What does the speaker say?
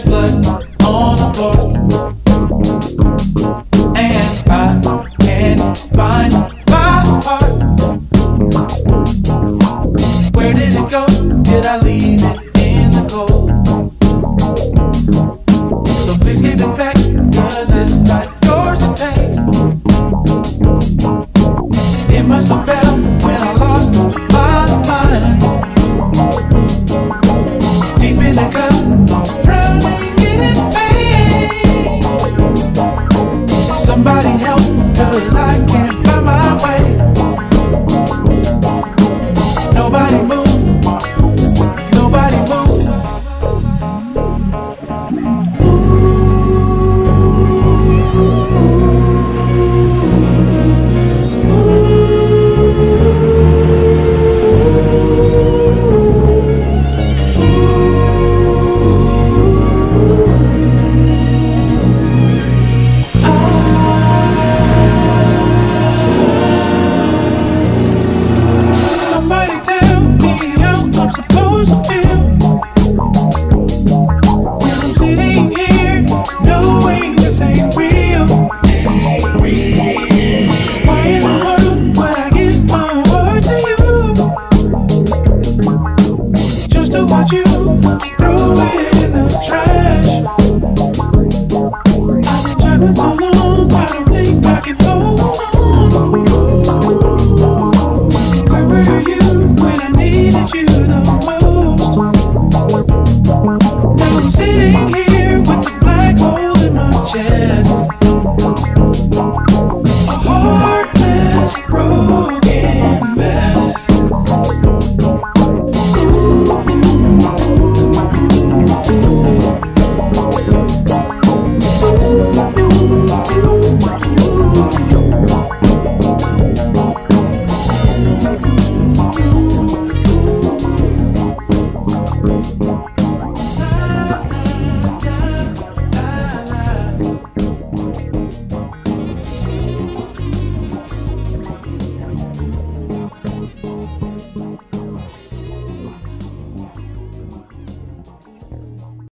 there's blood on the floor, and I can't find my heart. Where did it go? Did I leave it in the cold? So please give it back, 'cause it's not yours to take. It must have fell when I lost my mind, deep in the cup, drowning in pain. Somebody help, 'cause I can't find my way. Nobody move, nobody move. Somebody tell me how I'm supposed to feel when I'm sitting here knowing this ain't real. Why in the world would I give my heart to you, just to watch you throw it in the trash? I've been juggling so long, I don't think I can hold on. Where were you when I needed you the most? Now I'm sitting here with the black hole in my chest, a heartless, broken mess. Ooh.